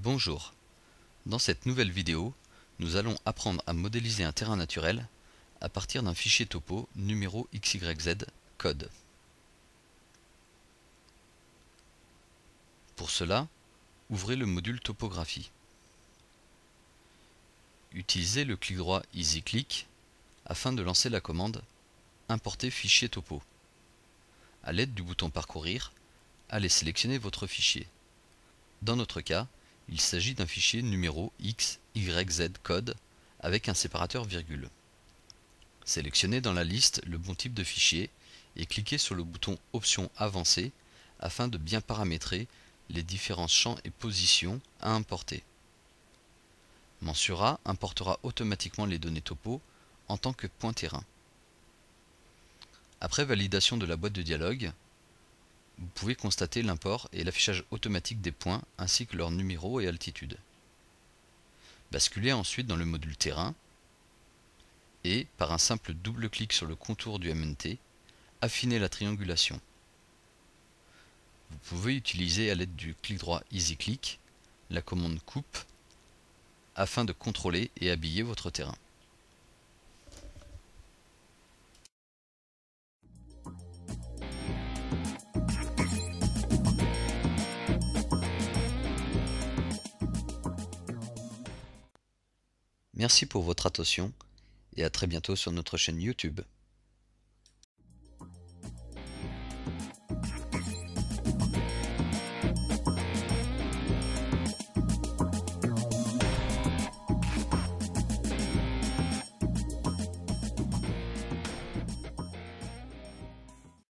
Bonjour, dans cette nouvelle vidéo, nous allons apprendre à modéliser un terrain naturel à partir d'un fichier topo numéro XYZ code. Pour cela, ouvrez le module topographie. Utilisez le clic droit EasyClick afin de lancer la commande Importer fichier topo. À l'aide du bouton Parcourir, allez sélectionner votre fichier. Dans notre cas, il s'agit d'un fichier numéro XYZ code avec un séparateur virgule. Sélectionnez dans la liste le bon type de fichier et cliquez sur le bouton Options avancées afin de bien paramétrer les différents champs et positions à importer. Mensura importera automatiquement les données topo en tant que point terrain. Après validation de la boîte de dialogue, vous pouvez constater l'import et l'affichage automatique des points ainsi que leur numéro et altitude. Basculez ensuite dans le module terrain et, par un simple double clic sur le contour du MNT, affinez la triangulation. Vous pouvez utiliser à l'aide du clic droit EasyClick la commande coupe afin de contrôler et habiller votre terrain. Merci pour votre attention et à très bientôt sur notre chaîne YouTube.